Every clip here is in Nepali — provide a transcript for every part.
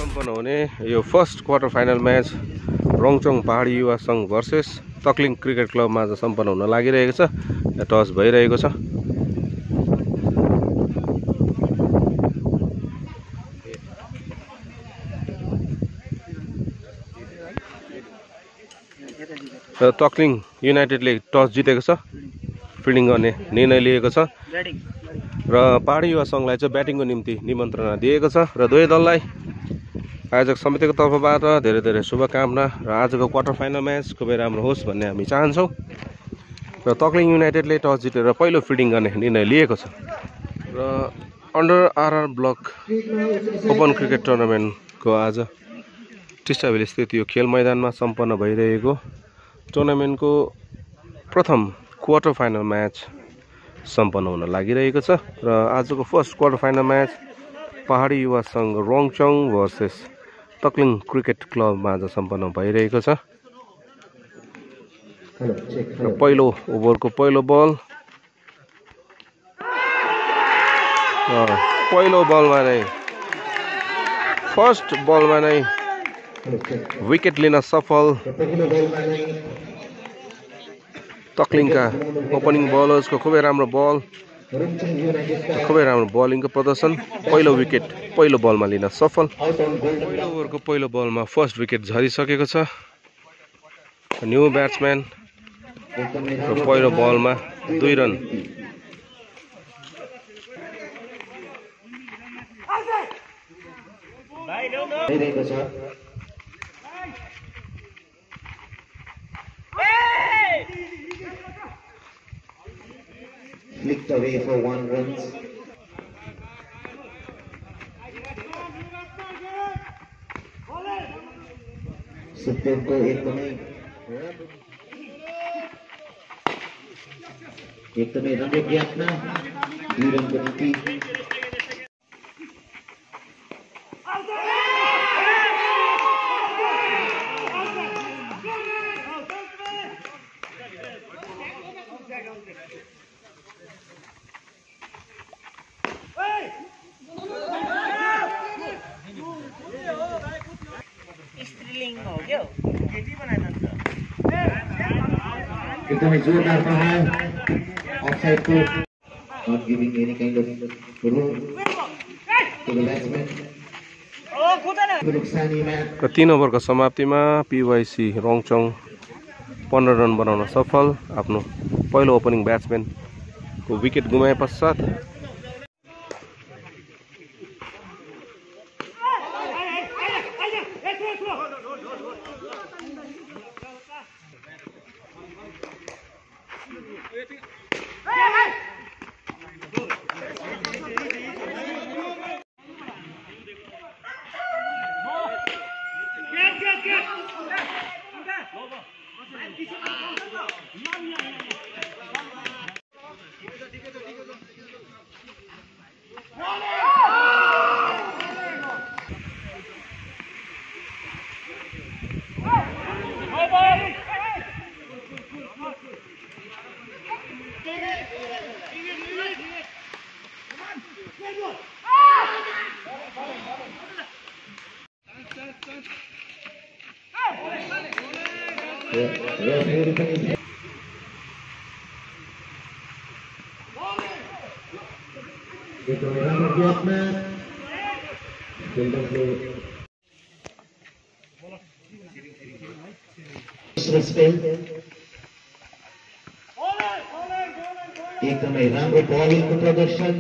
सम्पन्न हुने यो first quarter final match Rangchang पहाडी युवा संघ भर्सेस तक्लिङ क्रिकेट क्लबमा आज सम्पन्न हुन लागिरहेको छ। टस भइरहेको छ। र तक्लिङ युनाइटेडले टस जितेको छ, फिल्डिङ गर्ने निर्णय लिएको छ र पहाडी युवा संघलाई चाहिँ ब्याटिङको निम्ति निमन्त्रणा दिएको छ र दुवै दललाई आयोजक समितिको तर्फबाट धेरै धेरै शुभकामना र आजको क्वार्टर फाइनल म्याच खुबै राम्रो होस् भन्ने हामी चाहन्छौँ। र तक्लिङ युनाइटेडले टस जितेर पहिलो फिल्डिङ गर्ने निर्णय लिएको छ र under RR block open cricket टुर्नामेन्टको आज टिस्टाभेली स्थित यो खेल मैदानमा सम्पन्न भइरहेको टुर्नामेन्टको प्रथम क्वार्टर फाइनल म्याच सम्पन्न हुन लागिरहेको छ र आजको फर्स्ट क्वार्टर फाइनल म्याच पहाडी युवा संघ रङचङ भर्सेस तक्लिङ क्रिकेट क्लबमा आज सम्पन्न भइरहेको छ। र पहिलो ओभरको पहिलो बल फर्स्ट बलमा नै विकेट लिन सफल तक्लिङका ओपनिङ बलर्सको खुबै राम्रो बल, खुबै राम्रो बलिङको प्रदर्शन। पहिलो विकेट पहिलो बलमा लिन सफल। पहिलो ओभरको पहिलो बलमा फर्स्ट विकेट झरिसकेको छ। न्यू ब्याट्सम्यान र पहिलो बलमा 2 run. Flicked away for 1 run. Super को एकदमै राम्रो प्रयत्न 2 रनको निम्ति। एकदमै जोरदार प्रहार अफसाइड को, not giving any kind of room to the batsman। र 3 ओभरको समाप्तिमा पिवाइसी रङचङ 15 रन बनाउन सफल। आफ्नो पहिलो ओपनिङ ब्याट्सम्यानको विकेट गुमाए पश्चात एकदमै राम्रो बलिङको प्रदर्शन।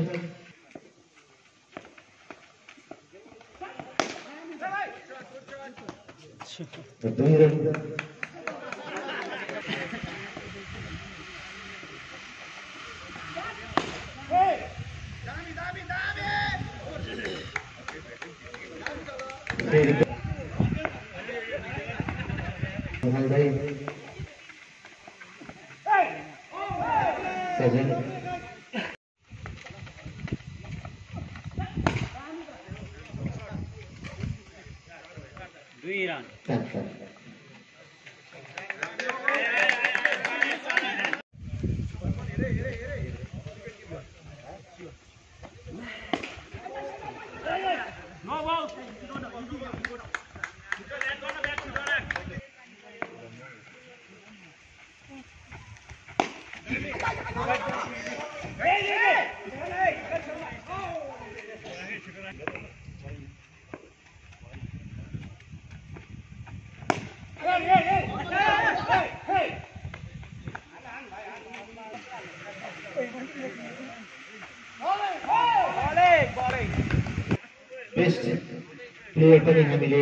No, बेस्ट प्लेयर पनि हामीले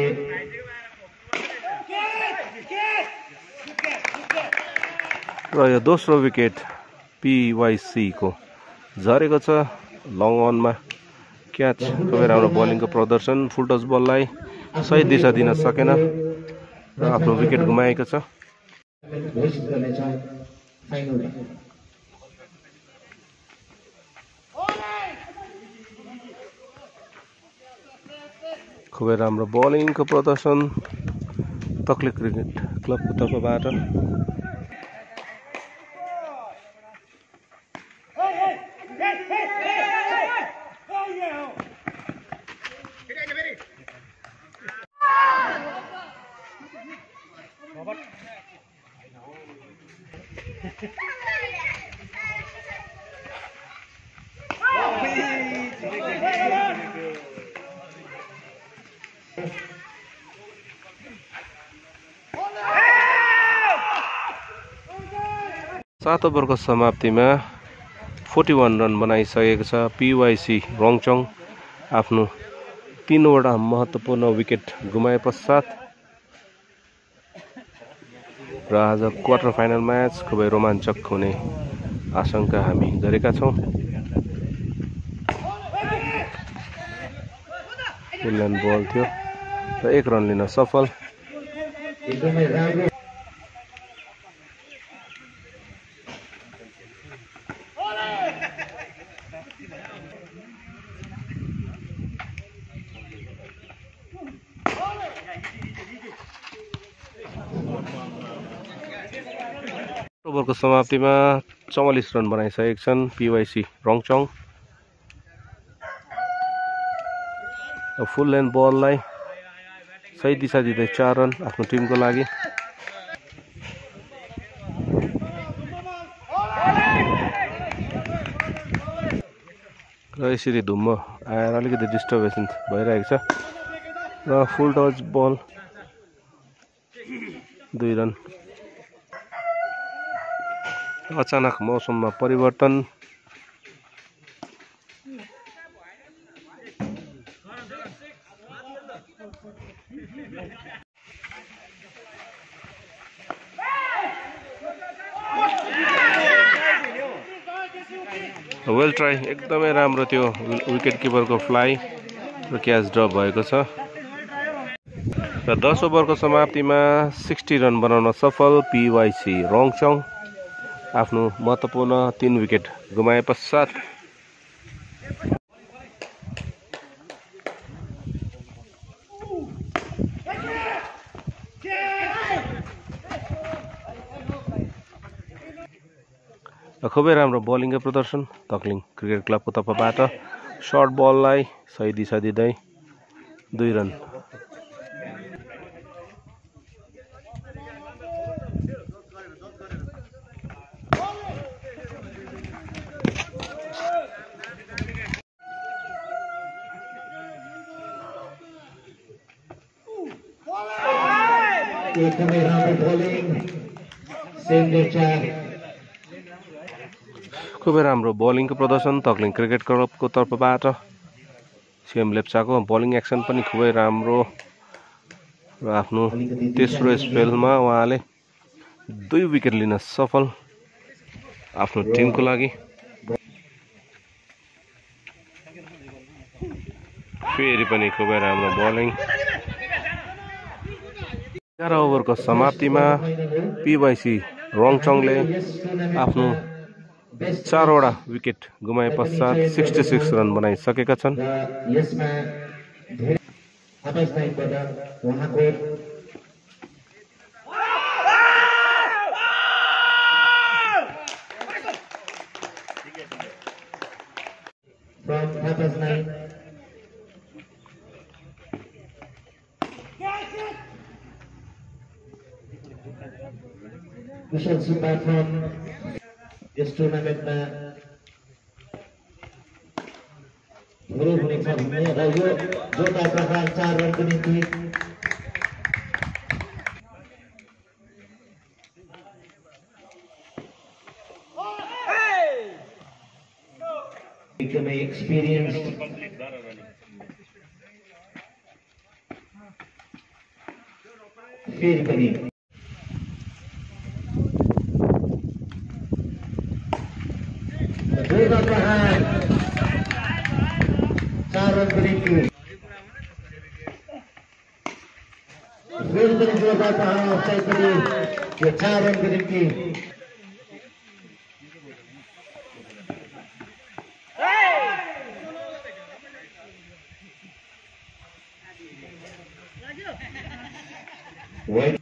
र यो दोस्रो विकेट PYC को झरेको छ लङ अनमा क्याच खुबै राम्रो बलिङको प्रदर्शन फुल टच बललाई सही दिशा दिन सकेन र आफ्नो विकेट गुमाएको छ घोषित गर्नेछ फाइनलमा खुबै राम्रो बलिङको प्रदर्शन तक्लिक क्रिकेट क्लबको तर्फबाट सात ओभरको समाप्तिमा 41 रन बनाइसकेको छ PYC रङचङ आफ्नो 3वटा महत्त्वपूर्ण विकेट गुमाए पश्चात र आज क्वार्टर फाइनल म्याच खुबै रोमाञ्चक हुने आशंका हामी गरेका छौं फुल एन्ड बल थियो र 1 रन लिन सफल एकदमै राम्रो ओभरको समाप्तिमा 44 रन बनाइसकेका छन् PYC रङचङ फुल एन्ड बललाई सही दिशा दिँदै 4 रन आफ्नो टिमको लागि र यसरी धुम्म आएर अलिकति डिस्टर्बेसन भइरहेको छ र फुल टच बल 2 रन अचानक मौसममा परिवर्तन वेल ट्राई एकदमै राम्रो त्यो विकेट किपरको फ्लाइ र क्याच ड्रप भएको छ र 10 ओभरको समाप्तिमा 60 रन बनाउन सफल PYC रङचङ आफ्नो महत्त्वपूर्ण 3 विकेट गुमाए पश्चात खुबै राम्रो बलिङको प्रदर्शन तक्लिङ क्रिकेट क्लबको तर्फबाट सर्ट बललाई सही दिशा दिँदै 2 रन एकदमै राम्रो बलिङ सेन्डेचा खुबै राम्रो बलिङको प्रदर्शन तक्लिङ क्रिकेट क्लबको तर्फबाट CM लेप्चाको बलिङ एक्सन पनि खुबै राम्रो र आफ्नो तेस्रो स्पेलमा उहाँले 2 विकेट लिन सफल आफ्नो टिमको लागि फेरि पनि खुबै राम्रो बलिङ 11 ओभरको समाप्तिमा PYC रङचङले आफ्नो 4वटा विकेट गुमाए पश्चात 66 रन बनाइसकेका छन् यसमा धेरै आपसबाट उहाँको from Tapas 9 Kushal Subba from यस टुर्नामेन्टमा धेरै हुनेछ भन्ने र यो जोरदार प्रहार 4 रनको निम्ति एकदमै एक्सपिरियन्स्ड फेरि पनि जोरदार प्रहार 4 रनको निम्ति फेरि पनि जोरदार प्रहार अफसाइड पनि यो 4 रनको निम्ति Wait.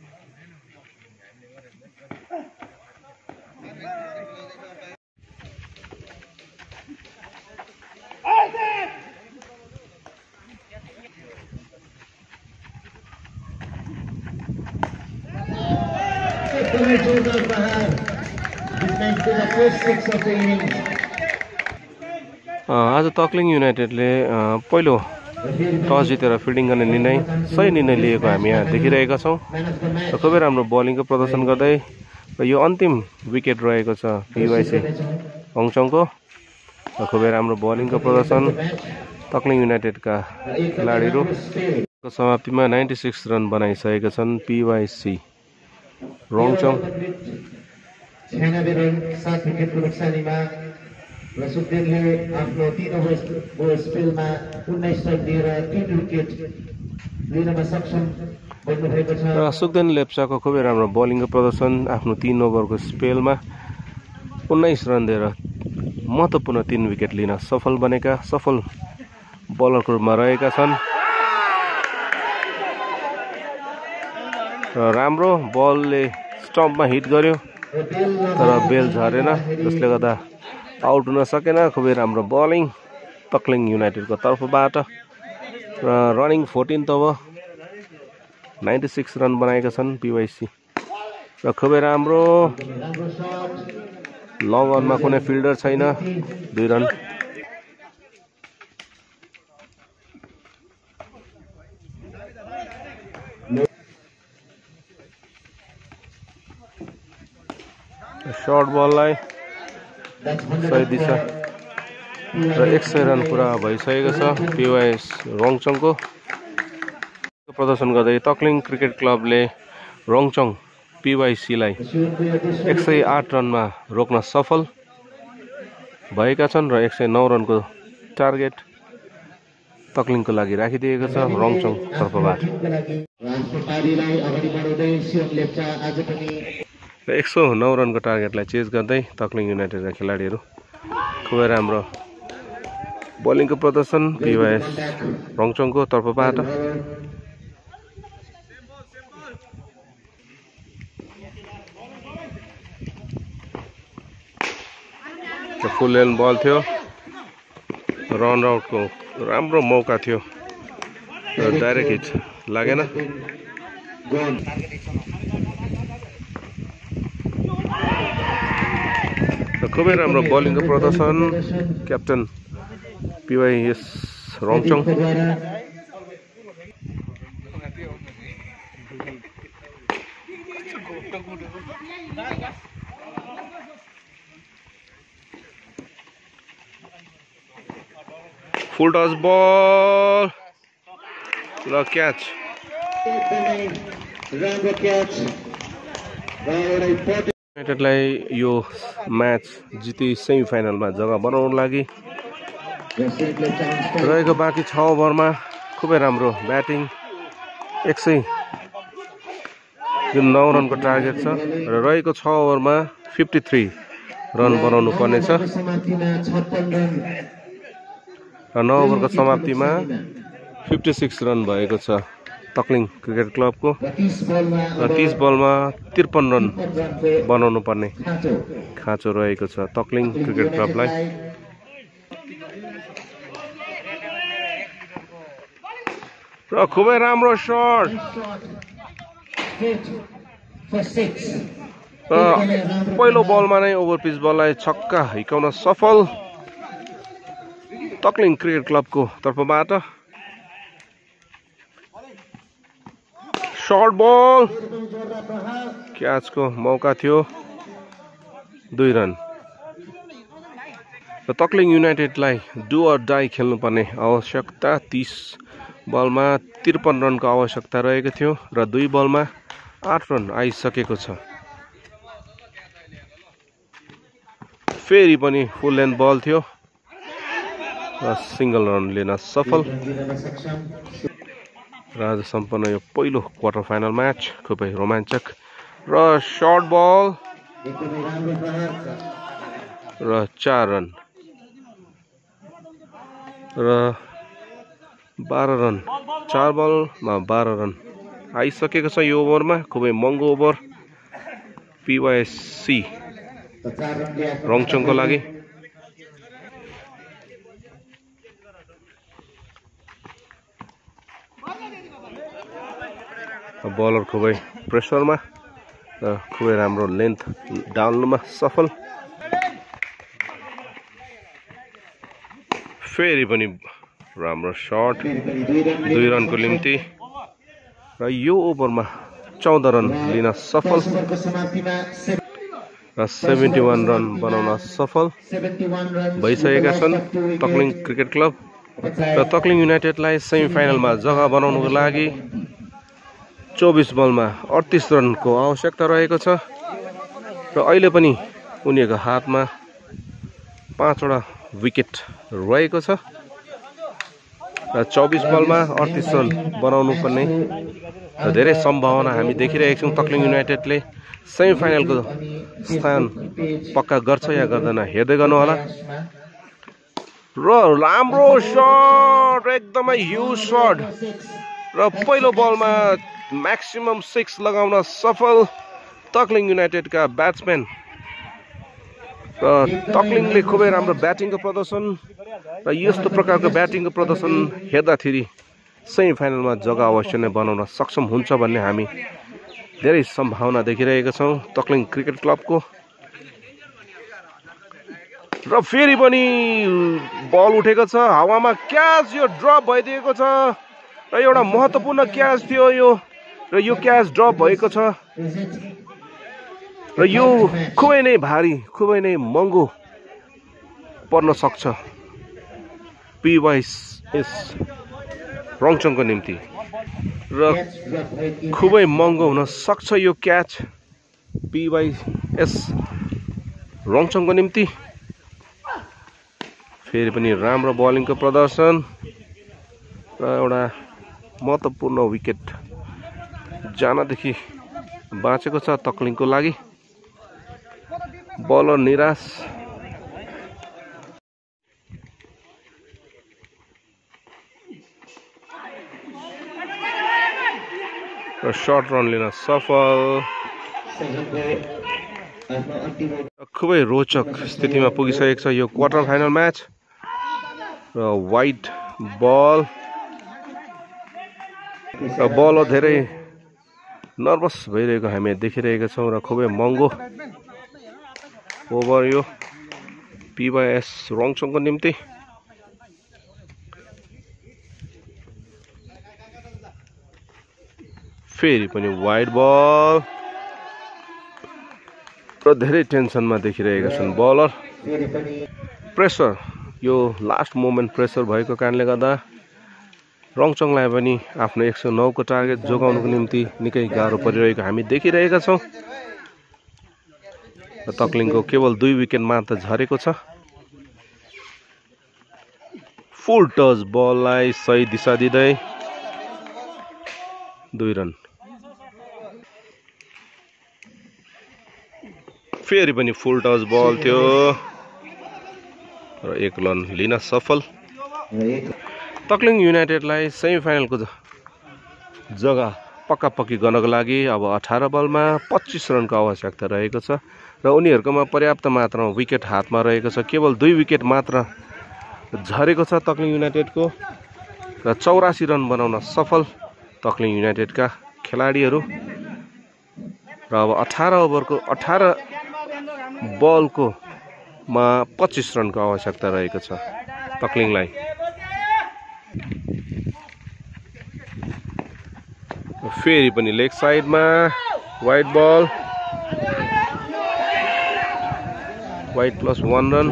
आज तक्लिङ युनाइटेडले पहिलो टस जितेर फिल्डिङ गर्ने निर्णय सही निर्णय लिएको हामी यहाँ देखिरहेका छौँ र खुबै राम्रो बलिङको प्रदर्शन गर्दै यो अन्तिम विकेट रहेको छ पिवाइसी हङचङको र खुबै राम्रो बलिङको प्रदर्शन तक्लिङ युनाइटेडका खेलाडीहरू समाप्तिमा 96 रन बनाइसकेका छन् पिवाइसी रङचङ 96 रन 7 विकेटको नोक्सानीमा र सुखदेवले आफ्नो 3 ओभर स्पेलमा 19 रन दिएर 3 विकेट लिनमा सक्षम बन्नुभएको छ र सुखदेव लेप्चाको खुबै राम्रो बलिङको प्रदर्शन आफ्नो 3 ओभरको स्पेलमा 19 रन दिएर महत्त्वपूर्ण 3 विकेट लिन सफल बनेका सफल बलरको रूपमा रहेका छन् र राम्रो बलले स्टम्पमा हिट गर्यो तर बेल झरेन जसले गर्दा आउट हुन सकेन खुबै राम्रो बलिङ तक्लिङ युनाइटेडको तर्फबाट र रनिङ 14th ओभर 96 रन बनाएका छन् पिवाइसी र खुबै राम्रो लङ अनमा कुनै फिल्डर छैन 2 रन सर्ट बललाई सही दिशा र 100 रन पुरा भइसकेको छ पिवाइस रङचङको प्रदर्शन गर्दै तक्लिङ क्रिकेट क्लबले रङचङ पिवाइसीलाई 108 रनमा रोक्न सफल भएका छन् र 109 रनको टार्गेट तक्लिङको लागि राखिदिएको छ रङचङ तर्फबाट 109 रनको टार्गेटलाई चेज गर्दै तक्लिङ युनाइटेडका खेलाडीहरू खुबै राम्रो बलिङको प्रदर्शन पिवाइस रङचङको तर्फबाट फुल लेन बल थियो रन आउटको राम्रो मौका थियो र डाइरेक्ट हिट लागेन खुबै राम्रो बलिङको प्रदर्शन क्याप्टन पिवाइएस रङचङ फुल टच बल र क्याच युनाइटेडलाई यो म्याच जिती सेमी फाइनलमा जग्गा बनाउन लागि रहेको बाँकी 6 ओभरमा खुबै राम्रो ब्याटिङ 109 रनको टार्गेट छ र रहेको 6 ओभरमा 53 रन बनाउनु पर्नेछ र 9 ओभरको समाप्तिमा 56 रन भएको छ तक्लिङ क्रिकेट क्लबको र 30 बलमा 53 रन बनाउनु पर्ने खाँचो रहेको छ तक्लिङ क्रिकेट क्लबलाई र खुबै राम्रो शट पहिलो बलमा नै ओभर पिच बललाई छक्का हिर्काउन सफल तक्लिङ क्रिकेट क्लबको तर्फबाट। सर्ट बल क्याचको मौका थियो, 2 रन। र तक्लिङ युनाइटेडलाई डु अर डाई खेल्नुपर्ने आवश्यकता 30 बलमा 53 रनको आवश्यकता रहेको थियो र 2 बलमा 8 रन आइसकेको छ। फेरि पनि फुल लेन्थ बल थियो र सिंगल रन लिन सफल। र आज सम्पन्न यो पहिलो क्वार्टर फाइनल म्याच खुबै रोमाञ्चक। र सर्ट बल र 4 रन र 12 रन, 4 बलमा 12 रन आइसकेको छ यो ओभरमा। खुबै महँगो ओभर PYSC रङचङको लागि। बलर खुबै प्रेसरमा र खुबै राम्रो लेन्थ डाल्नुमा सफल। फेरि पनि राम्रो सर्ट 2 रनको निम्ति र यो ओभरमा 14 रन लिन सफल र 71 रन बनाउन सफल भइसकेका छन् तक्लिङ क्रिकेट क्लब। र तक्लिङ युनाइटेडलाई सेमी फाइनलमा जग्गा बनाउनको लागि 24 बलमा 38 रनको आवश्यकता रहेको छ र अहिले पनि उनीहरूको हातमा 5 वटा विकेट रहेको छ र 24 बलमा 38 रन बनाउनु पर्ने र धेरै सम्भावना हामी देखिरहेका छौँ। तक्लिङ युनाइटेडले सेमी फाइनलको स्थान पक्का गर्छ या गर्दैन हेर्दै गर्नु होला। र राम्रो सर्ट, एकदमै ह्युज सर्ट र पहिलो बलमा म्याक्सिमम 6 लगाउन सफल तक्लिङ युनाइटेडका ब्याट्सम्यान। र तक्लिङले खुबै राम्रो ब्याटिङको प्रदर्शन र यस्तो प्रकारको ब्याटिङको प्रदर्शन हेर्दाखेरि सेमी फाइनलमा जग्गा अवश्य नै बनाउन सक्षम हुन्छ भन्ने हामी धेरै सम्भावना देखिरहेका छौँ तक्लिङ क्रिकेट क्लबको। र फेरि पनि बल उठेको छ हावामा, क्याच यो ड्रप भइदिएको छ र एउटा महत्त्वपूर्ण क्याच थियो यो र यो क्याच ड्रप भएको छ र यो खुबै नै भारी, खुबै नै महँगो पर्न सक्छ PYS रङचङको निम्ति र खुबै महँगो हुन सक्छ यो क्याच PYS रङचङको निम्ति। फेरि पनि राम्रो बलिङको प्रदर्शन र एउटा महत्त्वपूर्ण विकेट जानदेखि बाँचेको छ तक्लिङको लागि। बलर निराश र सर्ट रन लिन सफल। खुबै रोचक स्थितिमा पुगिसकेको छ यो क्वार्टर फाइनल म्याच र वाइड बल र बलर धेरै नर्भस भइरहेको हामी देखिरहेका छौँ र खुबै महँगो ओभर यो PYS रङचङको निम्ति। फेरि पनि वाइड बल र धेरै टेन्सनमा देखिरहेका छन् बलर। प्रेसर यो लास्ट मोमेन्ट प्रेसर भएको कारणले गर्दा रङचङलाई पनि आफ्नो 109 को टार्गेट जोगाउनको निम्ति निकै गाह्रो परिरहेको हामी देखिरहेका छौँ। तक्लिङको केवल 2 विकेट मात्र झरेको छ। फुल टच बललाई सही दिशा दिँदै 2 रन। फेरि पनि फुल टच बल थियो र 1 रन लिन सफल। तक्लिङ युनाइटेडलाई सेमी फाइनलको जग्गा पक्की गर्नको लागि अब 18 बलमा 25 रनको आवश्यकता रहेको छ र उनीहरूकोमा पर्याप्त मात्रामा विकेट हातमा रहेको छ। केवल 2 विकेट मात्र झरेको छ तक्लिङ युनाइटेडको र 84 रन बनाउन सफल तक्लिङ युनाइटेडका खेलाडीहरू। र अब 18 ओभरको 18 बलको मा 25 रनको आवश्यकता रहेको छ तक्लिङलाई। फेरि पनि लेग साइडमा wide ball, wide +1 run.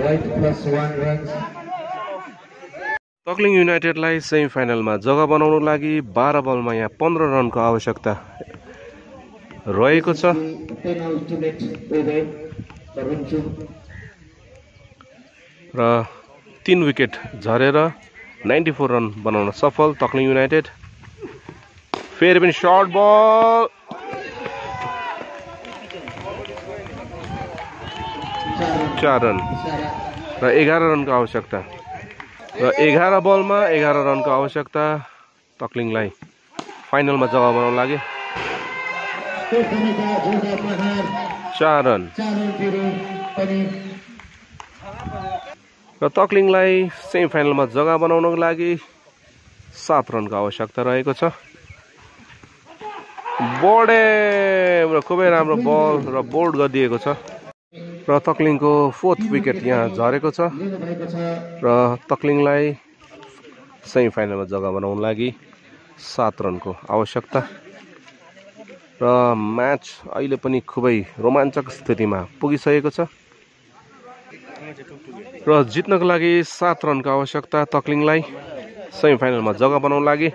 Takling युनाइटेडलाई सेमी फाइनलमा जग्गा बनाउनको लागि 12 बलमा यहाँ 15 रनको आवश्यकता रहेको छ। र 3 विकेट झरेर 94 रन बनाउन सफल तक्लिङ युनाइटेड। फेरि पनि सर्ट बल, 4 रन र 11 रनको आवश्यकता। र 11 बलमा 11 रनको आवश्यकता तक्लिङलाई फाइनलमा जग्गा बनाउन लागि। 4 रन र तक्लिङलाई सेमी फाइनलमा जग्गा बनाउनको लागि 7 रनको आवश्यकता रहेको छ। बढे र खुबै राम्रो बल र बोल्ड गरिदिएको छ र तक्लिङको 4th विकेट यहाँ झरेको छ र तक्लिङलाई सेमी फाइनलमा जग्गा बनाउन लागि 7 रनको आवश्यकता। र म्याच अहिले पनि खुबै रोमाञ्चक स्थितिमा पुगिसकेको छ र जित्नको लागि 7 रनको आवश्यकता तक्लिङलाई सेमी फाइनलमा जग्गा बनाउन लागि।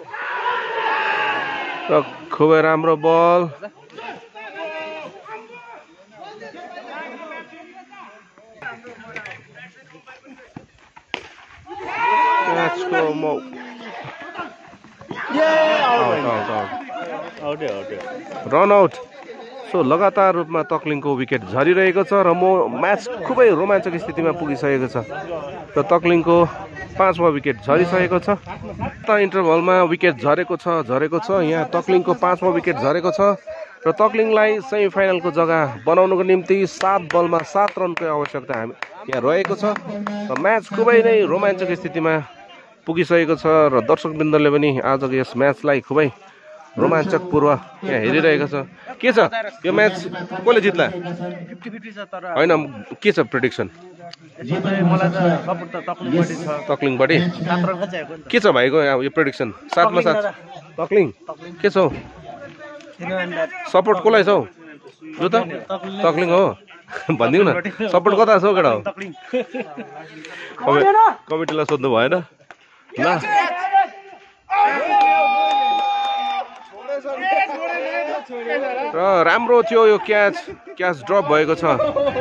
र खुबै राम्रो बल, रन आउट। सो लगातार रूपमा तक्लिङको विकेट झरिरहेको छ र म्याच खुबै रोमाञ्चक स्थितिमा पुगिसकेको छ र तक्लिङको 5वां विकेट झरिसकेको छ। त इन्टरभलमा विकेट झरेको छ यहाँ तक्लिङको 5वां विकेट झरेको छ र तक्लिङलाई सेमी फाइनलको जग्गा बनाउनको निम्ति 7 बलमा 7 रनको आवश्यकता यहाँ रहेको छ र म्याच खुबै नै रोमाञ्चक स्थितिमा पुगिसकेको छ र दर्शकवृन्दले पनि आजको यस म्याचलाई खुबै रोमाञ्चक पूर्व यहाँ हेरिरहेको छ। के छ यो म्याच कसले जित्ला? 50-50 छ तर हैन के छ प्रेडिक्सन? मलाई त सपोर्ट त तक्लिङबाट छ। तक्लिङबाट 7 रन चाहिएको नि त। के छ भाइको यो प्रेडिक्सन? 7 मा 7 तक्लिङ। के छ सपोर्ट कसलाई छ हौ? जो त तक्लिङ हो भनिदिउ न, सपोर्ट कता छ हौ केटा? कमिटीलाई सोध्नु भएन ल। र राम्रो थियो यो क्याच ड्रप भएको छ।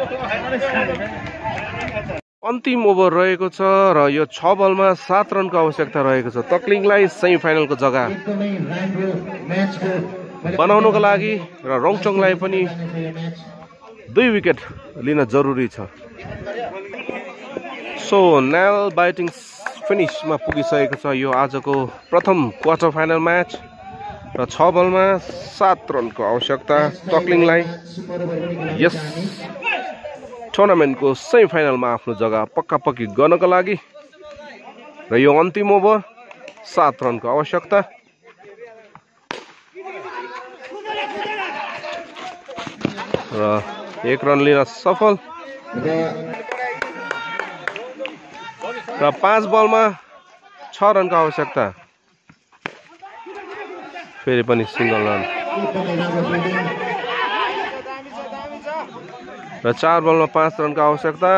अन्तिम ओभर रहेको छ र यो 6 बलमा 7 रनको आवश्यकता रहेको छ तक्लिङलाई सेमी फाइनलको जग्गा बनाउनको लागि र रङचङलाई पनि 2 विकेट लिन जरुरी छ। सो नेल बाइटिङ फिनिसमा पुगिसकेको छ यो आजको प्रथम क्वार्टर फाइनल म्याच र 6 बलमा 7 रनको आवश्यकता तक्लिङलाई यस टुर्नामेन्टको सेमी फाइनलमा आफ्नो जग्गा पक्का-पक्की गर्नको लागि र यो अन्तिम ओभर 7 रनको आवश्यकता। र 1 रन लिन सफल र 5 बलमा 6 रनको आवश्यकता। फेरि पनि सिंगल रन र 4 बलमा 5 रनको आवश्यकता।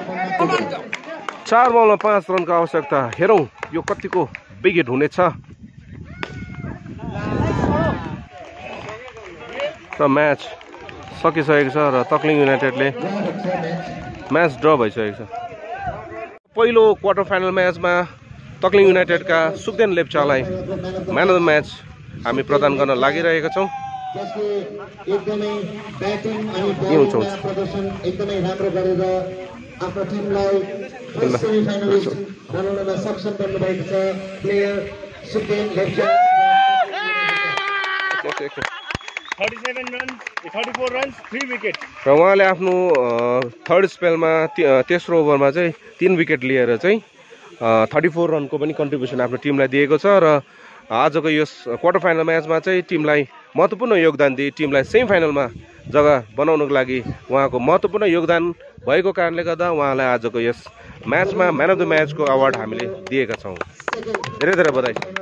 4 बलमा 5 रनको आवश्यकता। हेरौँ यो कतिको विकेट हुनेछ र म्याच सकिसकेको छ र तक्लिङ युनाइटेडले म्याच ड्र भइसकेको छ। पहिलो क्वार्टर फाइनल म्याचमा तक्लिङ युनाइटेडका सुक्देन लेप्चालाई म्यान अफ द म्याच हामी प्रदान गर्न लागिरहेका छौँ। एकदमै ब्याटिङ अनि बलिङ प्रदर्शन एकदमै राम्रो गरेर आफ्नो टिमलाई सेमी फाइनलिस्ट बनाउनमा सक्षम बन्नुभएको छ player Sukden Lepcha. 37 run 34 run 3 wicket र उहाँले आफ्नो थर्ड स्पेलमा तेस्रो ओभरमा चाहिँ 3 विकेट लिएर चाहिँ 34 रनको पनि कन्ट्रिब्युसन आफ्नो टिमलाई दिएको छ र आजको यस क्वार्टर फाइनल म्याचमा चाहिँ टिमलाई महत्त्वपूर्ण योगदान दिए टिमलाई सेमी फाइनलमा जग्गा बनाउनको लागि उहाँको महत्त्वपूर्ण योगदान भएको कारणले गर्दा उहाँलाई आजको यस म्याचमा म्यान अफ द म्याचको अवार्ड हामीले दिएका छौँ धेरै धेरै बधाई।